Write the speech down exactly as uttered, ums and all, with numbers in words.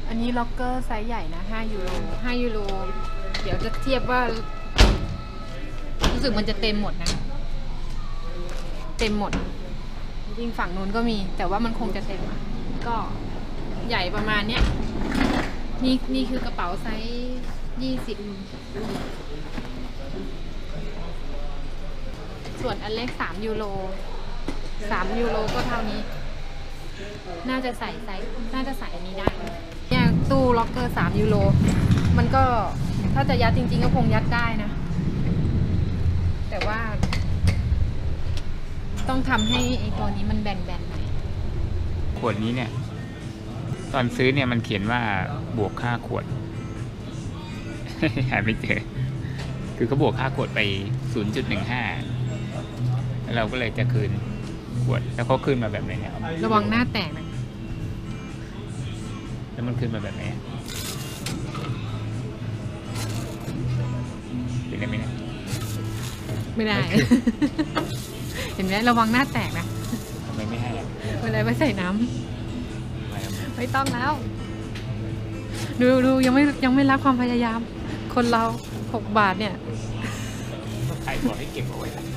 อันนี้ล็อกเกอร์ไซส์ใหญ่นะห้ายูโรห้ายูโรเดี๋ยวจะเทียบว่ารู้สึกมันจะเต็มหมดนะเต็มหมดจริงฝั่งนู้นก็มีแต่ว่ามันคงจะเต็มอ่ะก็ใหญ่ประมาณเนี้ยนี่นี่คือกระเป๋าไซส์ยี่สิบส่วนอันเล็กสามยูโรสามยูโรก็เท่านี้น่าจะใส่ไซส์น่าจะใส่อันนี้ได้เนี่ยตู้ล็อกเกอร์สามยูโรมันก็ถ้าจะยัดจริงๆก็คงยัดได้นะแต่ว่าต้องทำให้ไอ้ตัวนี้มันแบนๆหน่อยขวดนี้เนี่ยตอนซื้อเนี่ยมันเขียนว่าบวกค่าขวด หาไม่เจอคือเขาบวกค่าขวดไป ศูนย์จุดหนึ่งห้า แล้วเราก็เลยจะคืนขวดแล้วเขาคืนมาแบบไหนเนี่ยระวังหน้าแตกนะแล้วมันคืนมาแบบไหนเป็นได้ไหมเนี่ยไม่ได้ เห็นไหมระวังหน้าแตกนะทำไมไม่ให้เวลาไปใส่น้ำไม่ต้องแล้วดูดูยังไม่ยังไม่รับความพยายามคนเราหกบาทเนี่ยใครบอกให้เก็บเอาไว้